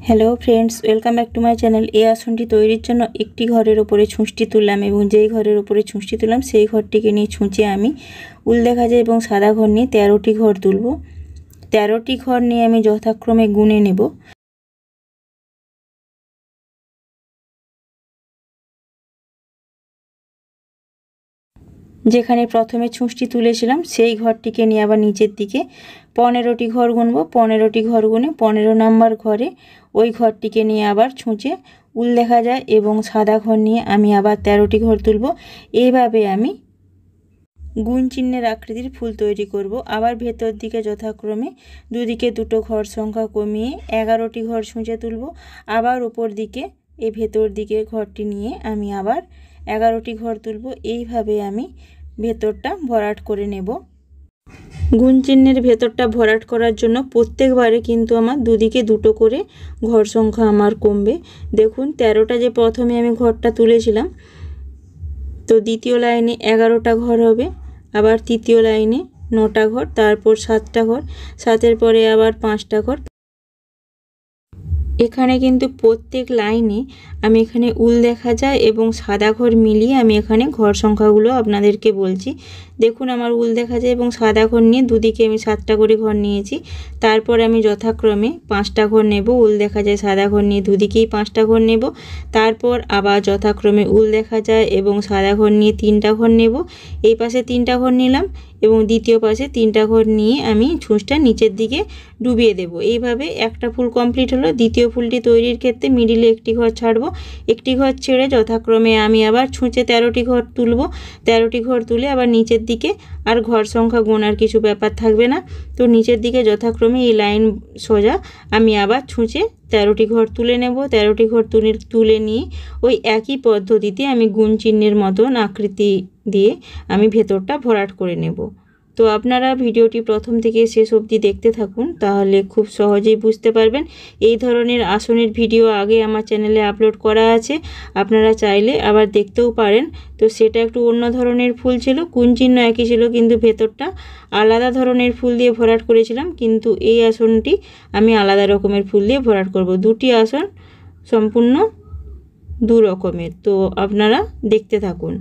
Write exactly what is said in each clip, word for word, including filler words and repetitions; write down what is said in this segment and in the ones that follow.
Hello friends, welcome back to my channel. এই আসনটি তৈরির জন্য একটি ঘরের ওপরে ছুঁচটি তুললাম এবং যেই ঘরের ওপরে ছুঁচটি তুললাম সেই ঘরটিকে নিয়ে ছুঁচে আমি উল দেখা যায় এবং সাদা ঘর নিয়ে তেরোটি ঘর তুলব। তেরোটি ঘর নিয়ে আমি যথাক্রমে গুনে নেব। যেখানে প্রথমে ছুঁচটি তুলেছিলাম সেই ঘরটিকে নিয়ে আবার নিচের দিকে পনেরোটি ঘর গুনবো। পনেরোটি ঘর গুনে পনেরো নাম্বার ঘরে ওই ঘরটিকে নিয়ে আবার ছুঁচে উল দেখা যায় এবং সাদা ঘর নিয়ে আমি আবার তেরোটি ঘর তুলব। এইভাবে আমি গুণ চিহ্নের আকৃতির ফুল তৈরি করব। আবার ভেতর দিকে যথাক্রমে দুদিকে দুটো ঘর সংখ্যা কমিয়ে এগারোটি ঘর ছুঁচে তুলব। আবার উপর দিকে এই ভেতর দিকের ঘরটি নিয়ে আমি আবার এগারোটি ঘর তুলব। এইভাবে আমি ভেতরটা ভরাট করে নেব। গুণ চিহ্নের ভেতরটা ভরাট করার জন্য প্রত্যেকবারে কিন্তু আমার দুদিকে দুটো করে ঘর সংখ্যা আমার কমবে। দেখুন তেরোটা যে প্রথমে আমি ঘরটা তুলেছিলাম, তো দ্বিতীয় লাইনে এগারোটা ঘর হবে, আবার তৃতীয় লাইনে নটা ঘর, তারপর সাতটা ঘর, সাতের পরে আবার পাঁচটা ঘর। এখানে কিন্তু প্রত্যেক লাইনে আমি এখানে উল দেখা যায় এবং সাদা ঘর মিলিয়ে আমি এখানে ঘর সংখ্যাগুলো আপনাদেরকে বলছি। দেখুন আমার উল দেখা যায় এবং সাদা ঘর নিয়ে দুদিকে আমি সাতটা করে ঘর নিয়েছি। তারপর আমি যথাক্রমে পাঁচটা ঘর নেব। উল দেখা যায় সাদা ঘর নিয়ে দুদিকেই পাঁচটা ঘর নেব। তারপর আবার যথাক্রমে উল দেখা যায় এবং সাদা ঘর নিয়ে তিনটা ঘর নেব। এই পাশে তিনটা ঘর নিলাম এবং দ্বিতীয় পাশে তিনটা ঘর নিয়ে আমি ছুঁচটা নিচের দিকে ডুবিয়ে দেব। এইভাবে একটা ফুল কমপ্লিট হলো। দ্বিতীয় ফুলটি তৈরির ক্ষেত্রে মিডিলে একটি ঘর ছাড়বো। একটি ঘর ছেড়ে যথাক্রমে আমি আবার ছুঁচে তেরোটি ঘর তুলব। তেরোটি ঘর তুলে আবার নিচের দিকে আর ঘর সংখ্যা গোনার কিছু ব্যাপার থাকবে না। তো নিচের দিকে যথাক্রমে এই লাইন সোজা আমি আবার ছুঁচে তেরোটি ঘর তুলে নেব। তেরোটি ঘর তুলে তুলে নিয়ে ওই একই পদ্ধতিতে আমি গুণ চিহ্নের মতন আকৃতি দিয়ে আমি ভেতরটা ভরাট করে নেব। তো আপনারা ভিডিওটি প্রথম থেকে শেষ অবধি দেখতে থাকুন, তাহলে খুব সহজেই বুঝতে পারবেন। এই ধরনের আসনের ভিডিও আগে আমার চ্যানেলে আপলোড করা আছে, আপনারা চাইলে আবার দেখতেও পারেন। তো সেটা একটু অন্য ধরনের ফুল ছিল, গুণ চিহ্ন একই ছিল কিন্তু ভেতরটা আলাদা ধরনের ফুল দিয়ে ভরাট করেছিলাম। কিন্তু এই আসনটি আমি আলাদা রকমের ফুল দিয়ে ভরাট করব। দুটি আসন সম্পূর্ণ দু রকমের, তো আপনারা দেখতে থাকুন।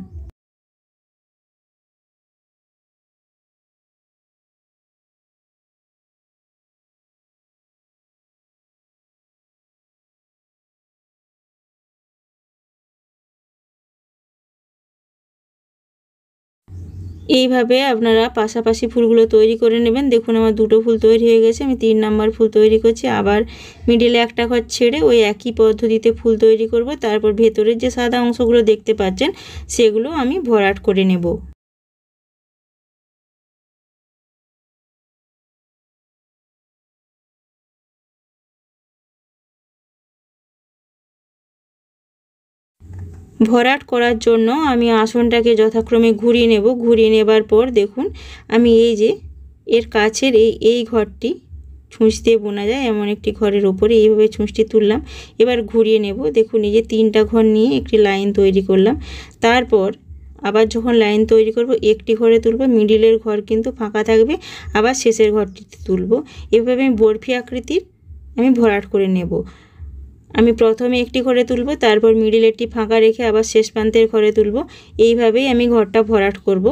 এইভাবে আপনারা পাশাপাশি ফুলগুলো তৈরি করে নেবেন। দেখুন আমার দুটো ফুল তৈরি হয়ে গেছে। আমি তিন নাম্বার ফুল তৈরি করছি। আবার মিডিলে একটা ঘর ছেড়ে ওই একই পদ্ধতিতে ফুল তৈরি করব। তারপর ভেতরের যে সাদা অংশগুলো দেখতে পাচ্ছেন সেগুলো আমি ভরাট করে নেব। ভরাট করার জন্য আমি আসনটাকে যথাক্রমে ঘুরিয়ে নেব। ঘুরিয়ে নেবার পর দেখুন আমি এই যে এর কাছের এই এই ঘরটি ছুঁচ দিয়ে বোনা যায় এমন একটি ঘরের ওপরে এইভাবে ছুঁচটি তুললাম। এবার ঘুরিয়ে নেব। দেখুন এই যে তিনটা ঘর নিয়ে একটি লাইন তৈরি করলাম। তারপর আবার যখন লাইন তৈরি করব একটি ঘরে তুলব, মিডিলের ঘর কিন্তু ফাঁকা থাকবে, আবার শেষের ঘরটিতে তুলব। এভাবে আমি বরফি আকৃতির আমি ভরাট করে নেব। আমি প্রথমে একটি ঘরে তুলব, তারপর মিডিলেরটি ফাঁকা রেখে আবার শেষ প্রান্তের ঘরে তুলব। এইভাবেই আমি ঘরটা ভরাট করব।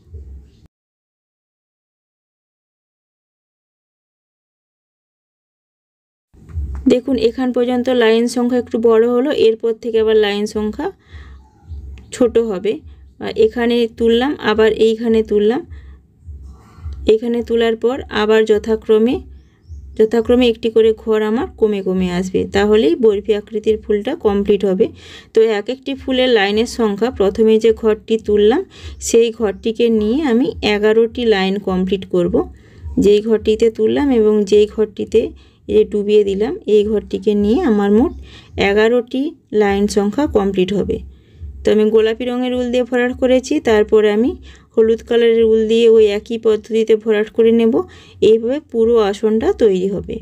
দেখুন এখান পর্যন্ত লাইন সংখ্যা একটু বড় হলো, এরপর থেকে আবার লাইন সংখ্যা ছোট হবে। এখানে তুললাম, আবার এইখানে তুললাম, এখানে তোলার পর আবার যথাক্রমে যথাক্রমে একটি করে ঘর আমার কমে কমে আসবে, তাহলেই বরফি আকৃতির ফুলটা কমপ্লিট হবে। তো এক একটি ফুলের লাইনের সংখ্যা প্রথমে যে ঘরটি তুললাম সেই ঘরটিকে নিয়ে আমি এগারোটি লাইন কমপ্লিট করব। যেই ঘরটিতে তুললাম এবং যেই ঘরটিতে এ ডুবিয়ে দিলাম এই ঘরটিকে নিয়ে আমার মোট এগারোটি লাইন সংখ্যা কমপ্লিট হবে। তো আমি গোলাপি রঙের উল দিয়ে ভরাট করেছি, তারপর আমি হলুদ কালারের উল দিয়ে ওই একই পদ্ধতিতে ভরাট করে নেব। এইভাবে পুরো আসনটা তৈরি হবে।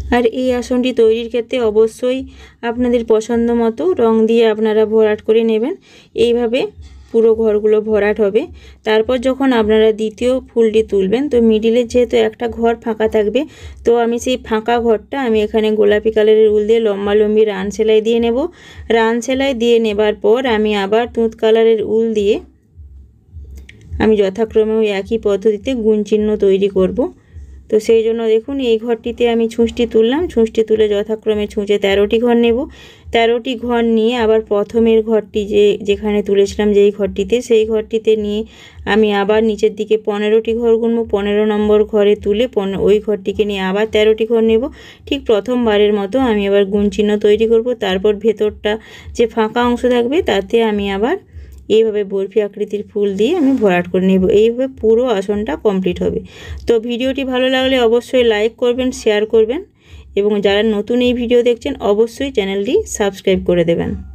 আর এই আসনটি তৈরির ক্ষেত্রে অবশ্যই আপনাদের পছন্দ মতো রং দিয়ে আপনারা ভরাট করে নেবেন। এইভাবে পুরো ঘরগুলো ভরাট হবে। তারপর যখন আপনারা দ্বিতীয় ফুলটি তুলবেন, তো মিডিলে যেহেতু একটা ঘর ফাঁকা থাকবে, তো আমি সেই ফাঁকা ঘরটা আমি এখানে গোলাপি কালারের উল দিয়ে লম্বা লম্বি রান সেলাই দিয়ে নেব। রান সেলাই দিয়ে নেবার পর আমি আবার তুঁত কালারের উল দিয়ে আমি যথাক্রমে ওই একই পদ্ধতিতে গুণ চিহ্ন তৈরি করব। তো সেই জন্য দেখুন এই ঘরটিতে আমি ছুঁচটি তুললাম, ছুঁচটি তুলে যথাক্রমে ছুঁচে তেরোটি ঘর নেব। তেরোটি ঘর নিয়ে আবার প্রথমের ঘরটি যে যেখানে তুলেছিলাম যেই ঘরটিতে, সেই ঘরটিতে নিয়ে আমি আবার নিচের দিকে পনেরোটি ঘর গুনবো। পনেরো নম্বর ঘরে তুলে ওই ঘরটিকে নিয়ে আবার তেরোটি ঘর নেব। ঠিক প্রথমবারের মতো আমি আবার গুণ চিহ্ন তৈরি করব। তারপর ভেতরটা যে ফাঁকা অংশ থাকবে তাতে আমি আবার এইভাবে বরফি আকৃতির ফুল দিয়ে আমি ভরাট করে নেব। এইভাবে পুরো আসনটা কমপ্লিট হবে। তো ভিডিওটি ভালো লাগলে অবশ্যই লাইক করবেন, শেয়ার করবেন এবং যারা নতুন এই ভিডিও দেখছেন অবশ্যই চ্যানেলটি সাবস্ক্রাইব করে দেবেন।